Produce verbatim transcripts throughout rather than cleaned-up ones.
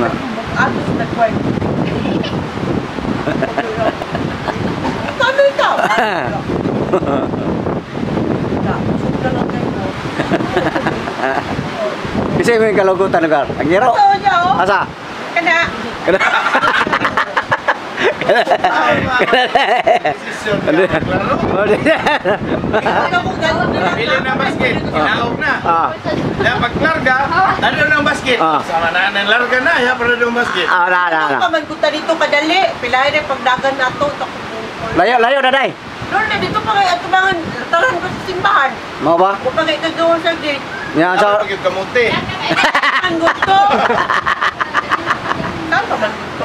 Na. Atos na kway. Kami ka. Suka lang kayo mo. Kasi may kalugutan lugar. Ang giro. Ito niya oh. Asa? Kana. Kana. Kana. Pili ng basket, inaog na. Ah. Kaya pag larga, ano ng basket? Ah. Sama na ng larga na, ya para ng basket. Ah, na na na. Ano pa magpunta dito kadali? Pilahin na pagdagan na to. Layo, layo na day. Lord, na dito pa kayo at tumangan. Taran ko sa simbahan. Mo ba? Huwag pa kayo kagawa sa gate. Yan Sa sa pag kamuti. Ang gusto. Saan pa man gusto?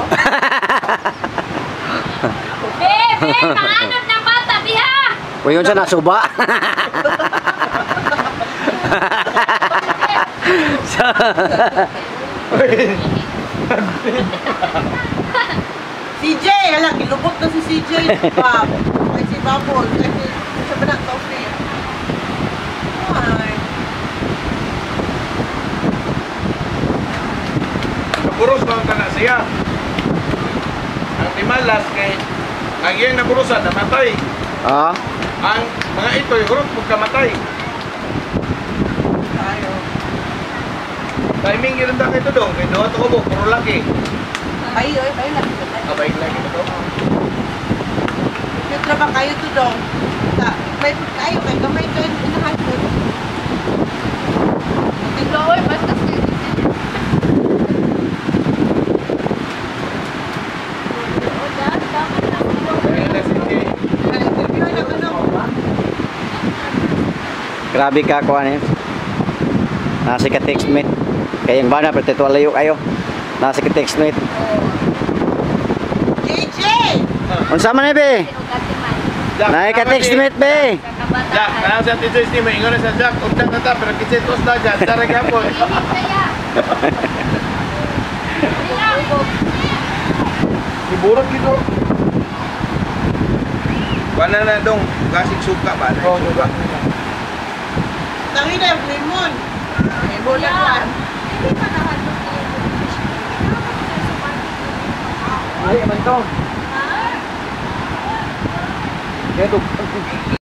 Bebe, maanod ng bata, biha! o yun sa nasuba. Sa C J, hala, gilubot na si C J. Bob. Ay, si Babol. Ay, si sa banak Tofi. Ay. Naburos na ang kana siya. Ang timalas kay ang iyang naburusan, namatay. ah, Ang mga ito, hurot magkamatay. Tayo. Timing yun lang ito doon. Kaya doon ito ko mo, puro laki. Ay, ay, ay, lagi ka tayo. Abay lagi ito. Yung trabaho kayo to dong. Ta, may kayo, may gamay kayo, inahan ko. Ito, oy, basta siya. Kaya na sige. Interview na ano. grabe ka ko ano. Nasa ka text mate. Kaya yung bana pero layo kayo. Nasa ka text mate. J J! Unsa man ni be? Jack, Naay ka text mate be. Jack, kaya sa teacher ni mo, ingon na sa Jack, undang na ta, pero kitsetos na dyan, darag hapon. Iburot dito. Wala na dong, gasig suka ba? Oo, suka. Tangi na yung lemon. Lemon na kwan. Ay, man to. Kaya to.